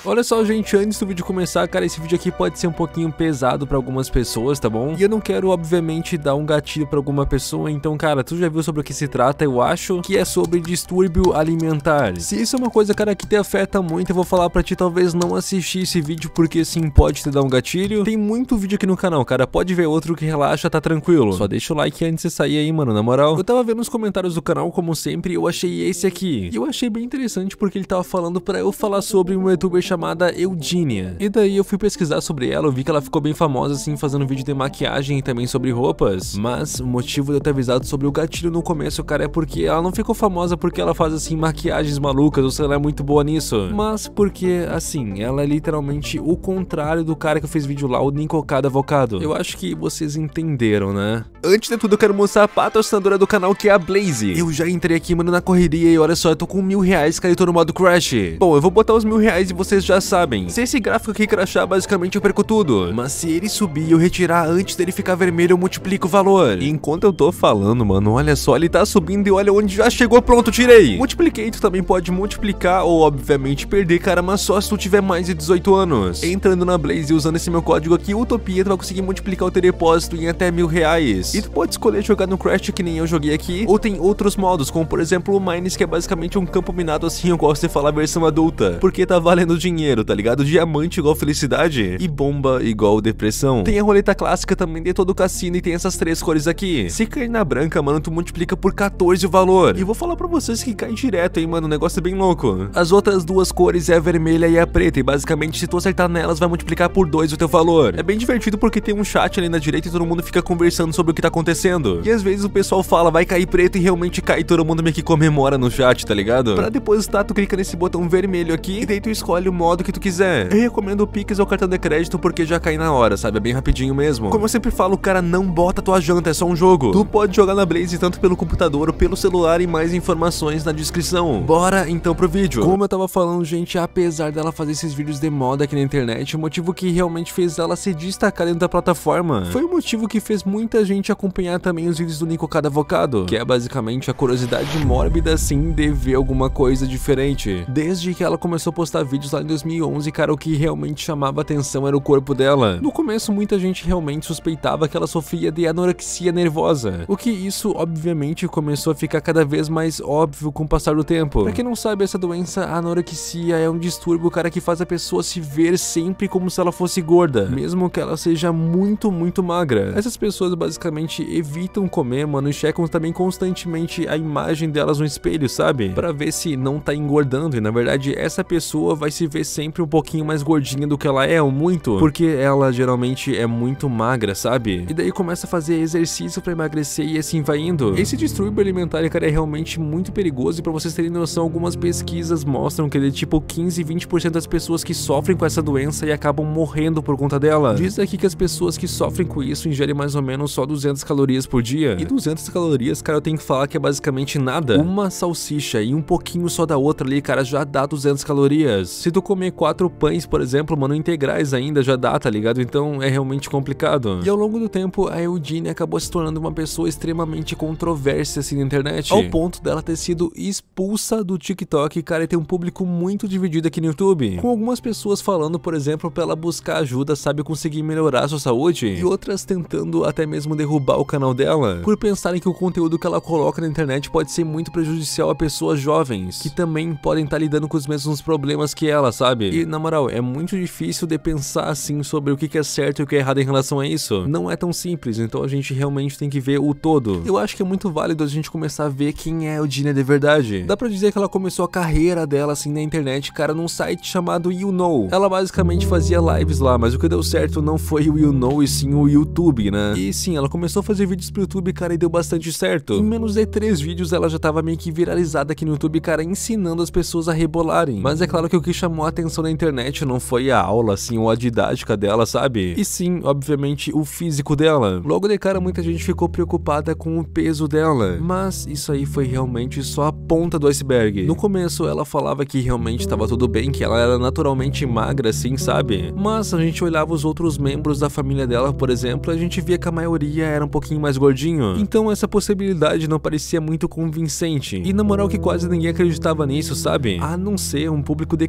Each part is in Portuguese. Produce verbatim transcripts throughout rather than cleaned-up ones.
Olha só, gente, antes do vídeo começar, cara, esse vídeo aqui pode ser um pouquinho pesado pra algumas pessoas, tá bom? E eu não quero, obviamente, dar um gatilho pra alguma pessoa, então, cara, tu já viu sobre o que se trata? Eu acho que é sobre distúrbio alimentar. Se isso é uma coisa, cara, que te afeta muito, eu vou falar pra ti talvez não assistir esse vídeo, porque sim, pode te dar um gatilho. Tem muito vídeo aqui no canal, cara, pode ver outro que relaxa, tá tranquilo. Só deixa o like antes de sair aí, mano, na moral. Eu tava vendo os comentários do canal, como sempre, eu achei esse aqui. E eu achei bem interessante porque ele tava falando pra eu falar sobre uma youtuber chamada Eugenia. E daí eu fui pesquisar sobre ela, eu vi que ela ficou bem famosa assim, fazendo vídeo de maquiagem e também sobre roupas. Mas o motivo de eu ter avisado sobre o gatilho no começo, cara, é porque ela não ficou famosa porque ela faz assim maquiagens malucas, ou se ela é muito boa nisso. Mas porque, assim, ela é literalmente o contrário do cara que fez vídeo lá, o Nincocado Avocado. Eu acho que vocês entenderam, né? Antes de tudo, eu quero mostrar a patrocinadora do canal, que é a Blaze. Eu já entrei aqui, mano, na correria e olha só, eu tô com mil reais, cara, e tô no modo Crash. Bom, eu vou botar os mil reais e vocês já sabem. Se esse gráfico aqui crashar, basicamente eu perco tudo. Mas se ele subir e eu retirar antes dele ficar vermelho, eu multiplico o valor. E enquanto eu tô falando, mano, olha só, ele tá subindo e olha onde já chegou, pronto, tirei. Multipliquei, tu também pode multiplicar ou, obviamente, perder, cara, mas só se tu tiver mais de dezoito anos. Entrando na Blaze e usando esse meu código aqui, Utopia, tu vai conseguir multiplicar o teu depósito em até mil reais. E tu pode escolher jogar no Crash, que nem eu joguei aqui, ou tem outros modos, como por exemplo o Mines, que é basicamente um campo minado assim, eu gosto de falar a versão adulta, porque tá valendo dinheiro, tá ligado? Diamante igual felicidade e bomba igual depressão. Tem a roleta clássica também de todo o cassino e tem essas três cores aqui. Se cair na branca, mano, tu multiplica por quatorze o valor. E eu vou falar pra vocês que cai direto, hein, mano, o negócio é bem louco. As outras duas cores é a vermelha e a preta, e basicamente se tu acertar nelas, vai multiplicar por dois o teu valor. É bem divertido porque tem um chat ali na direita e todo mundo fica conversando sobre o que tá acontecendo. E às vezes o pessoal fala, vai cair preto, e realmente cai, e todo mundo meio que comemora no chat, tá ligado? Pra depositar, tu clica nesse botão vermelho aqui, e daí tu escolhe o modo que tu quiser. Eu recomendo o Pix ou cartão de crédito porque já cai na hora, sabe? É bem rapidinho mesmo. Como eu sempre falo, cara, não bota tua janta, é só um jogo. Tu pode jogar na Blaze tanto pelo computador ou pelo celular, e mais informações na descrição. Bora então pro vídeo. Como eu tava falando, gente, apesar dela fazer esses vídeos de moda aqui na internet, o motivo que realmente fez ela se destacar dentro da plataforma foi o motivo que fez muita gente acompanhar também os vídeos do Nincocado Avocado, que é basicamente a curiosidade mórbida assim de ver alguma coisa diferente. Desde que ela começou a postar vídeos lá em dois mil e onze, cara, o que realmente chamava atenção era o corpo dela. No começo, muita gente realmente suspeitava que ela sofria de anorexia nervosa, o que isso, obviamente, começou a ficar cada vez mais óbvio com o passar do tempo. Pra quem não sabe, essa doença, a anorexia, é um distúrbio, cara, que faz a pessoa se ver sempre como se ela fosse gorda, mesmo que ela seja muito, muito magra. Essas pessoas, basicamente, evitam comer, mano, e checam também constantemente a imagem delas no espelho, sabe? Pra ver se não tá engordando, e na verdade, essa pessoa vai se ver sempre um pouquinho mais gordinha do que ela é, ou muito, porque ela geralmente é muito magra, sabe? E daí começa a fazer exercício pra emagrecer e assim vai indo. Esse distúrbio alimentar, cara, é realmente muito perigoso, e pra vocês terem noção, algumas pesquisas mostram que de tipo quinze, vinte por cento das pessoas que sofrem com essa doença e acabam morrendo por conta dela. Diz aqui que as pessoas que sofrem com isso ingerem mais ou menos só duzentas calorias por dia. E duzentas calorias, cara, eu tenho que falar que é basicamente nada. Uma salsicha e um pouquinho só da outra ali, cara, já dá duzentas calorias. Se tu comer quatro pães, por exemplo, mano, integrais ainda já dá, tá ligado? Então é realmente complicado. E ao longo do tempo, a Eugenia acabou se tornando uma pessoa extremamente controversa assim na internet, ao ponto dela ter sido expulsa do TikTok, cara, e tem um público muito dividido aqui no YouTube, com algumas pessoas falando, por exemplo, pra ela buscar ajuda, sabe, conseguir melhorar a sua saúde, e outras tentando até mesmo derrubar o canal dela, por pensarem que o conteúdo que ela coloca na internet pode ser muito prejudicial a pessoas jovens, que também podem estar lidando com os mesmos problemas que ela, sabe? E na moral, é muito difícil de pensar assim sobre o que é certo e o que é errado em relação a isso. Não é tão simples, então a gente realmente tem que ver o todo. Eu acho que é muito válido a gente começar a ver quem é a Eugenia de verdade. Dá pra dizer que ela começou a carreira dela assim na internet, cara, num site chamado YouKnow. Ela basicamente fazia lives lá, mas o que deu certo não foi o YouKnow e sim o YouTube, né? E sim, ela começou a fazer vídeos pro YouTube, cara, e deu bastante certo. Em menos de três vídeos ela já tava meio que viralizada aqui no YouTube, cara, ensinando as pessoas a rebolarem. Mas é claro que o que chamou a atenção na internet não foi a aula, assim, ou a didática dela, sabe? E sim, obviamente, o físico dela. Logo de cara, muita gente ficou preocupada com o peso dela, mas isso aí foi realmente só a ponta do iceberg. No começo, ela falava que realmente tava tudo bem, que ela era naturalmente magra, assim, sabe? Mas a gente olhava os outros membros da família dela, por exemplo, a gente via que a maioria era um pouquinho mais gordinho. Então essa possibilidade não parecia muito convincente. E na moral que quase ninguém acreditava nisso, sabe? A não ser um público de crianças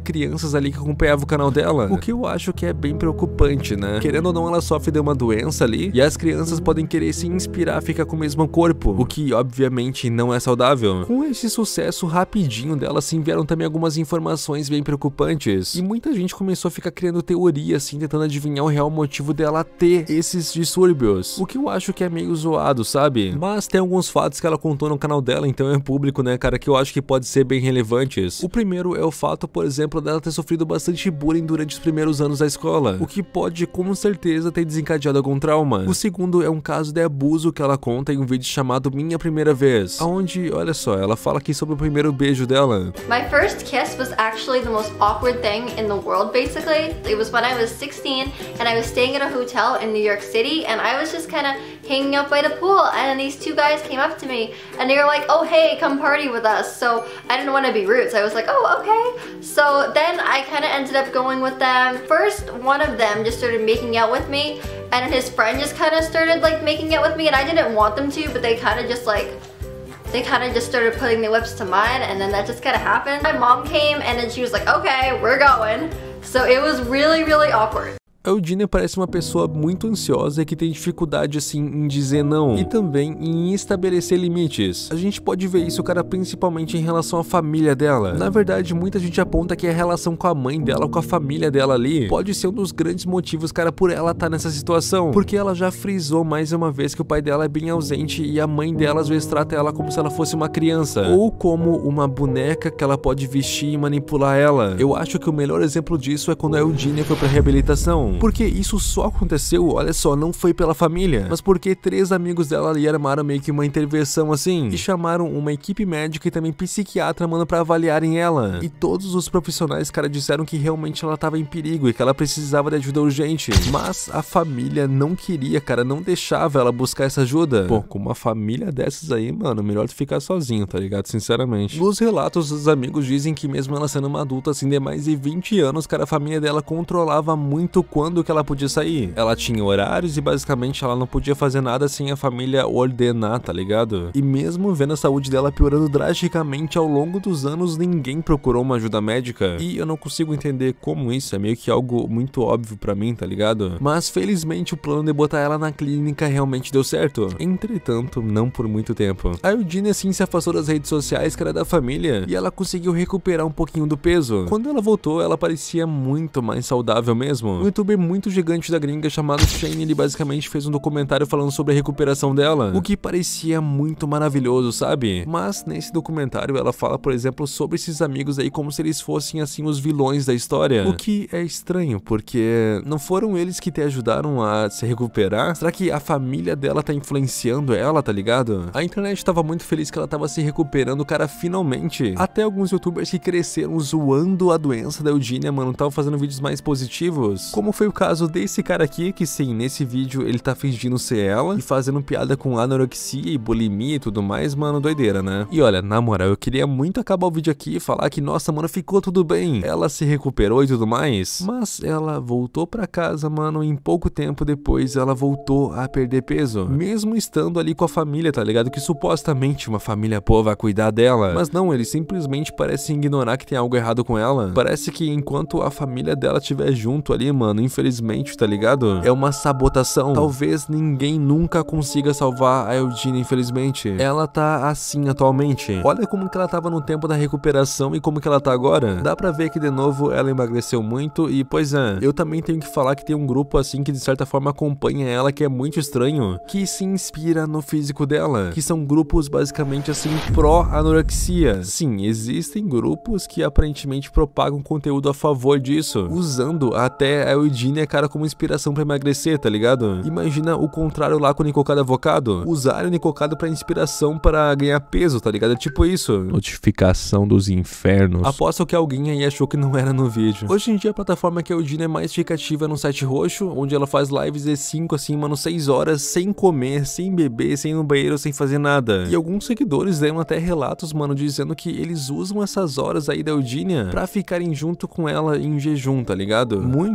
crianças ali que acompanhavam o canal dela, o que eu acho que é bem preocupante, né? Querendo ou não, ela sofre de uma doença ali, e as crianças podem querer se inspirar a ficar com o mesmo corpo, o que obviamente não é saudável. Com esse sucesso rapidinho dela, assim, vieram também algumas informações bem preocupantes, e muita gente começou a ficar criando teoria, assim, tentando adivinhar o real motivo dela ter esses distúrbios, o que eu acho que é meio zoado, sabe? Mas tem alguns fatos que ela contou no canal dela, então é público, né, cara, que eu acho que pode ser bem relevantes. O primeiro é o fato, por exemplo, dela ter sofrido bastante bullying durante os primeiros anos da escola, o que pode com certeza ter desencadeado algum trauma. O segundo é um caso de abuso que ela conta em um vídeo chamado Minha Primeira Vez, onde, olha só, ela fala aqui sobre o primeiro beijo dela. My first kiss was actually the most awkward thing in the world, basically. It was when I was sixteen and I was staying at a hotel in New York City, and I was just kind of hanging out by the pool, and then these two guys came up to me and they were like, oh hey, come party with us. So I didn't want to be rude, so I was like, oh okay. So then I kind of ended up going with them. First, one of them just started making out with me, and his friend just kind of started like making out with me, and I didn't want them to, but they kind of just like they kind of just started putting their lips to mine, and then that just kind of happened. My mom came and then she was like, okay, we're going. So it was really, really awkward. A Eugenia parece uma pessoa muito ansiosa e que tem dificuldade, assim, em dizer não, e também em estabelecer limites. A gente pode ver isso, cara, principalmente em relação à família dela. Na verdade, muita gente aponta que a relação com a mãe dela, com a família dela ali, pode ser um dos grandes motivos, cara, por ela estar nessa situação, porque ela já frisou mais uma vez que o pai dela é bem ausente e a mãe dela às vezes trata ela como se ela fosse uma criança, ou como uma boneca que ela pode vestir e manipular ela. Eu acho que o melhor exemplo disso é quando a Eugenia foi pra reabilitação. Porque isso só aconteceu, olha só, não foi pela família, mas porque três amigos dela ali armaram meio que uma intervenção assim, e chamaram uma equipe médica e também psiquiatra, mano, pra avaliarem ela. E todos os profissionais, cara, disseram que realmente ela tava em perigo e que ela precisava de ajuda urgente. Mas a família não queria, cara, não deixava ela buscar essa ajuda. Pô, com uma família dessas aí, mano, melhor tu ficar sozinho, tá ligado? Sinceramente. Nos relatos, os amigos dizem que mesmo ela sendo uma adulta, assim, de mais de vinte anos, cara, a família dela controlava muito quando que ela podia sair. Ela tinha horários e basicamente ela não podia fazer nada sem a família ordenar, tá ligado? E mesmo vendo a saúde dela piorando drasticamente ao longo dos anos, ninguém procurou uma ajuda médica. E eu não consigo entender como isso, é meio que algo muito óbvio pra mim, tá ligado? Mas felizmente o plano de botar ela na clínica realmente deu certo. Entretanto, não por muito tempo. A Eugenia assim se afastou das redes sociais, cara, da família, e ela conseguiu recuperar um pouquinho do peso. Quando ela voltou, ela parecia muito mais saudável mesmo. Um youtuber muito gigante da gringa chamado Shane, ele basicamente fez um documentário falando sobre a recuperação dela, o que parecia muito maravilhoso, sabe? Mas nesse documentário ela fala, por exemplo, sobre esses amigos aí como se eles fossem assim os vilões da história, o que é estranho, porque não foram eles que te ajudaram a se recuperar? Será que a família dela tá influenciando ela, tá ligado? A internet tava muito feliz que ela tava se recuperando, cara, finalmente. Até alguns youtubers que cresceram zoando a doença da Eugenia, mano, estavam fazendo vídeos mais positivos, como foi o caso desse cara aqui, que sim, nesse vídeo ele tá fingindo ser ela e fazendo piada com anorexia e bulimia e tudo mais, mano, doideira, né? E olha, na moral, eu queria muito acabar o vídeo aqui e falar que, nossa, mano, ficou tudo bem, ela se recuperou e tudo mais, mas ela voltou pra casa, mano, e em pouco tempo depois ela voltou a perder peso, mesmo estando ali com a família, tá ligado? Que supostamente uma família boa vai cuidar dela, mas não, eles simplesmente parecem ignorar que tem algo errado com ela. Parece que enquanto a família dela estiver junto ali, mano, infelizmente, tá ligado? É uma sabotação. Talvez ninguém nunca consiga salvar a Eugenia, infelizmente. Ela tá assim atualmente. Olha como que ela tava no tempo da recuperação e como que ela tá agora. Dá pra ver que de novo ela emagreceu muito e, pois é, eu também tenho que falar que tem um grupo assim que de certa forma acompanha ela, que é muito estranho, que se inspira no físico dela, que são grupos basicamente assim pró-anorexia. Sim, existem grupos que aparentemente propagam conteúdo a favor disso, usando até a Eugenia, cara, como inspiração pra emagrecer, tá ligado? Imagina o contrário lá com o Nicocado Avocado, usar o Nicocado pra inspiração para ganhar peso, tá ligado? É tipo isso. Notificação dos infernos. Aposto que alguém aí achou que não era no vídeo. Hoje em dia a plataforma que a Eugenia é mais fica ativa no site roxo, onde ela faz lives de cinco assim, mano, seis horas, sem comer, sem beber, sem ir no banheiro, sem fazer nada. E alguns seguidores deram até relatos, mano, dizendo que eles usam essas horas aí da Eugenia pra ficarem junto com ela em jejum, tá ligado? Muita gente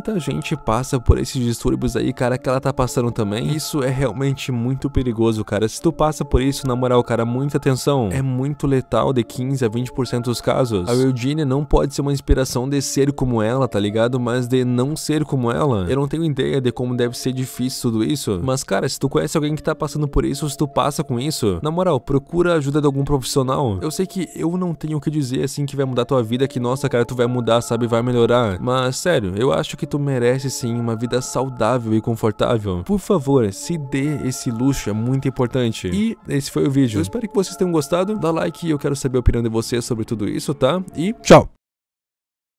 realmente passa por esses distúrbios aí, cara, que ela tá passando também, isso é realmente muito perigoso, cara. Se tu passa por isso, na moral, cara, muita atenção. É muito letal, de quinze a vinte por cento dos casos. A Eugenia não pode ser uma inspiração de ser como ela, tá ligado? Mas de não ser como ela. Eu não tenho ideia de como deve ser difícil tudo isso. Mas, cara, se tu conhece alguém que tá passando por isso, se tu passa com isso, na moral, procura a ajuda de algum profissional. Eu sei que eu não tenho o que dizer assim que vai mudar tua vida, que nossa, cara, tu vai mudar, sabe? Vai melhorar. Mas, sério, eu acho que tu merece sim uma vida saudável e confortável. Por favor, se dê esse luxo, é muito importante. E esse foi o vídeo. Eu espero que vocês tenham gostado. Dá like, eu quero saber a opinião de vocês sobre tudo isso, tá? E tchau!